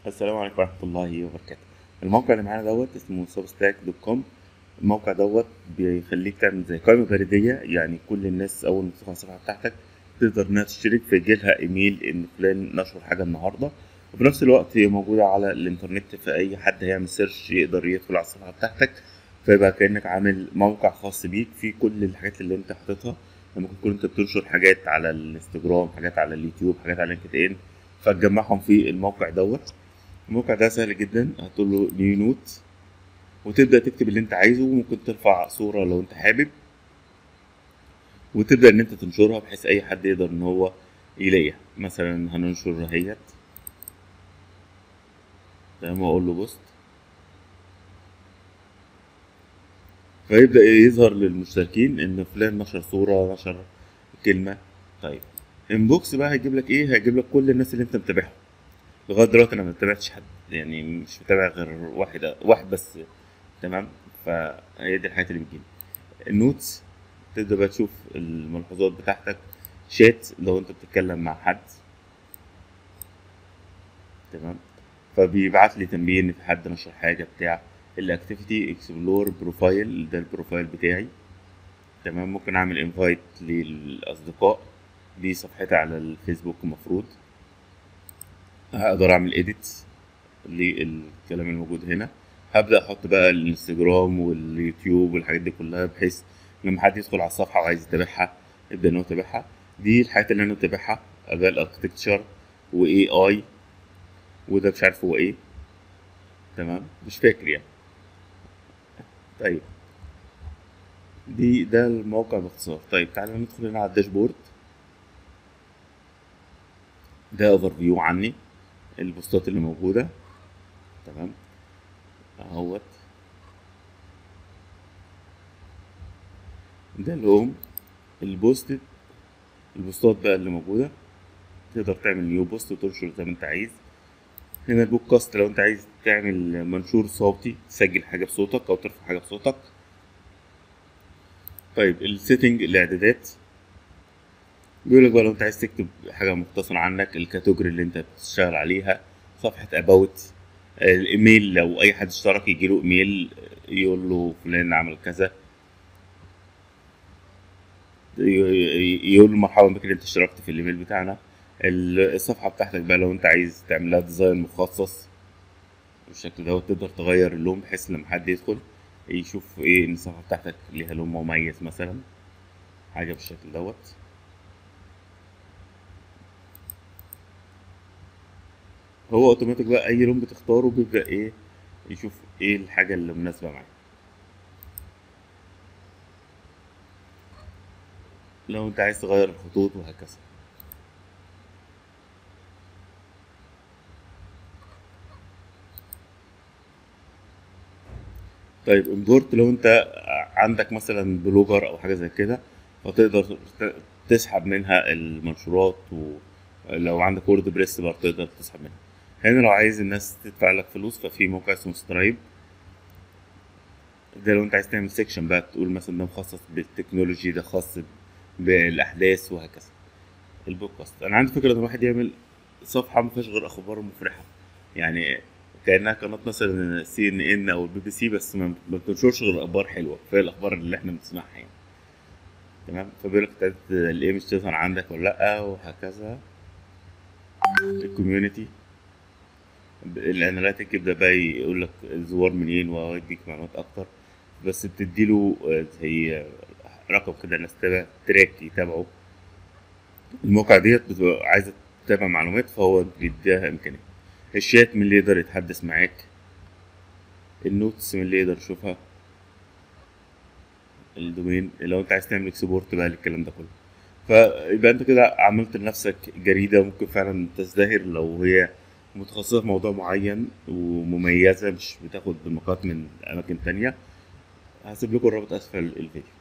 السلام عليكم ورحمة الله وبركاته. الموقع اللي معانا دوت اسمه substack.com. الموقع دوت بيخليك تعمل زي قائمة بريدية، يعني كل الناس أول ما تدخل على الصفحة بتاعتك تقدر إنها تشترك، فيجيلها إيميل إن فلان نشر حاجة النهاردة. وفي نفس الوقت هي موجودة على الإنترنت، فأي حد هيعمل سيرش يقدر يدخل على الصفحة بتاعتك، فيبقى كأنك عامل موقع خاص بيك فيه كل الحاجات اللي أنت حاططها. ممكن تكون أنت بتنشر حاجات على الانستجرام، حاجات على اليوتيوب، حاجات على لينكد إن، فتجمعهم في الموقع دوت. الموقع ده سهل جدا، هتقول له نيو نوت وتبدأ تكتب اللي انت عايزه، وممكن ترفع صورة لو انت حابب، وتبدأ ان انت تنشرها بحيث اي حد يقدر ان هو يلاقيها. مثلا هننشر اهيت، تمام، واقول له بوست، فيبدأ يظهر للمشتركين ان فلان نشر صورة، نشر كلمة. طيب انبوكس بقى هيجيب لك ايه؟ هيجيب لك كل الناس اللي انت متابعهم. لغاية دلوقتي انا ما تابعتش حد، يعني مش متابع غير واحد بس، تمام. فهي دي الحاجات اللي بتجيلي. النوتس، تبدأ بقى تشوف الملحوظات بتاعتك. شات لو انت بتتكلم مع حد، تمام، فبيبعت لي تنبيه ان في حد نشر حاجة بتاع. الاكتيفيتي اكسبلور بروفايل، ده البروفايل بتاعي، تمام. ممكن اعمل انفايت للاصدقاء، دي صفحتي على الفيسبوك المفروض. هقدر اعمل اديت للكلام الموجود هنا. هبدأ احط بقى الانستجرام واليوتيوب والحاجات دي كلها، بحيث لما حد يدخل على الصفحة وعايز يتابعها يبدأ ان هو يتابعها. دي الحاجات اللي انا متابعها: اداء الاركتكتشر، واي اي، وده مش عارف هو ايه، تمام، مش فاكر يعني. طيب ده الموقع باختصار. طيب تعالى ندخل هنا على الداشبورد. ده اوفر فيو عني، البوستات اللي موجودة، تمام، اهوت. ده الهوم، البوست، البوستات بقى اللي موجودة. تقدر تعمل نيو بوست وتنشر زي ما انت عايز. هنا البودكاست، لو انت عايز تعمل منشور صوتي، تسجل حاجة بصوتك او ترفع حاجة بصوتك. طيب السيتنج، الاعدادات، بيقول لك بقى لو انت عايز تكتب حاجة مختصرة عنك، الكاتيجوري اللي انت بتشتغل عليها، صفحة اباوت، الايميل لو اي حد اشترك يجيله ايميل يقول له فلان عمل كذا، يقول له مرحبا بك انت اشتركت في الايميل بتاعنا. الصفحة بتاعتك بقى لو انت عايز تعمل لها ديزاين مخصص بالشكل دوت، تقدر تغير اللون بحيث لما حد يدخل يشوف ايه، ان الصفحة بتاعتك ليها لون مميز مثلا، حاجة بالشكل دوت. هو اوتوماتيك بقى اي لون بتختاره بيبدأ ايه، يشوف ايه الحاجة اللي مناسبة معاه. لو انت عايز تغير الخطوط وهكذا. طيب امبورت، لو انت عندك مثلا بلوجر او حاجة زي كده، فتقدر تسحب منها المنشورات، ولو عندك وورد بريس برضه تقدر تسحب منها. هنا لو عايز الناس تدفع لك فلوس، ففي موقع اسمه سترايب. ده لو انت عايز تعمل سيكشن بقى، تقول مثلا ده مخصص بالتكنولوجي، ده خاص بالاحداث وهكذا. البودكاست، انا عندي فكره ان الواحد يعمل صفحه ما فيهاش غير اخبار مفرحه، يعني كانها قناه مثلا سي ان ان او البي بي سي، بس ما بتنشرش غير اخبار حلوه، كفايه الاخبار اللي احنا بنسمعها يعني، تمام. فبيقول لك الايمج تظهر عندك ولا لا وهكذا. الكوميونتي، الاناليتيك، يبدا بقى يقول لك الزوار منين ويديك معلومات اكتر، بس بتديله زي رقم كده الناس تتابع، تراك يتابعه. المواقع ديت بتبقى عايزة تتابع معلومات، فهو بيديها إمكانية. الشات، من اللي يقدر يتحدث معاك. النوتس، من اللي يقدر يشوفها. الدومين، لو انت عايز تعمل اكسبورت بقى للكلام ده كله. فيبقى انت كده عملت لنفسك جريدة ممكن فعلا تزدهر لو هي متخصصة في موضوع معين ومميزة، مش بتاخد مقاط من أماكن تانية. هسيب لكم الرابط أسفل الفيديو.